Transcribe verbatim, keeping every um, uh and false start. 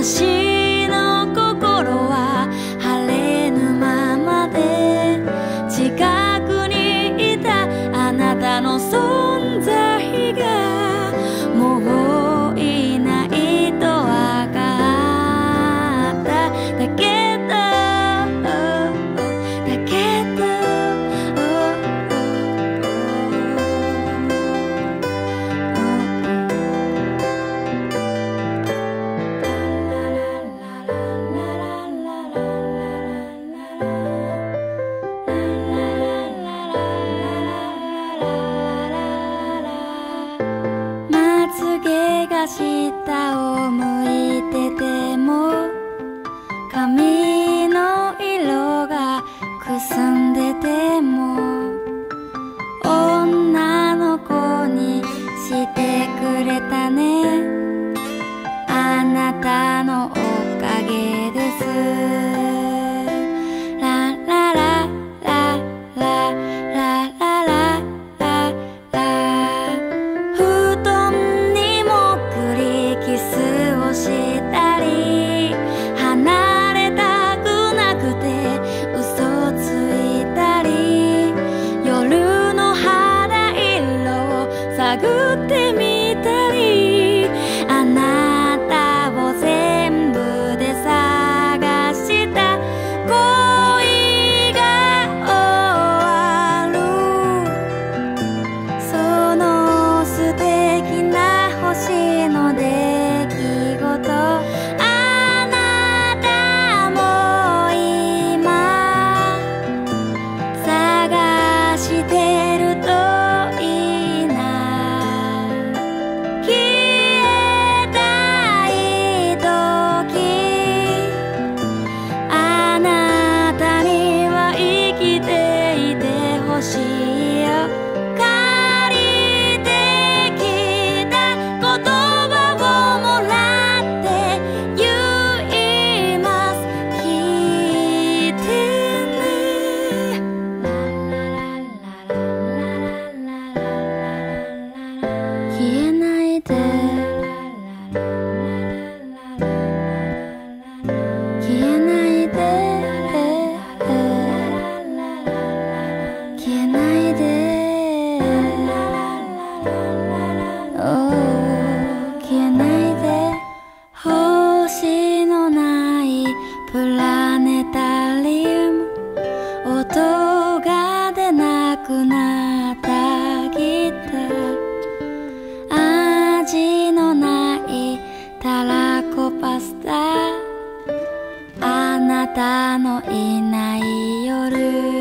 私の心は晴れぬままで、近くにいたあなたの存在がもういないとわかった。だけどだけどまつげが下を向いてても髪の色がくすんでても女の子にしてくれたね。あなたのおかげです。ララララララララララ。布団にもっくりキスをしたり、離れたくなくて嘘ついたり、夜の肌色を探ってみたり、あなたを全部で探した恋が終わる。その素敵な星の出来事、あなたも今探してるといいな。消えたい時、あなたには生きていてほしいよ。借りてきた言葉をもらって言います。聞いてね。消えないで、消えないで、消えないで、Oh 消えないで。星のないプラネタリウム、音が出なくなったギター、味のないたらこパスタ、あなたのいない夜。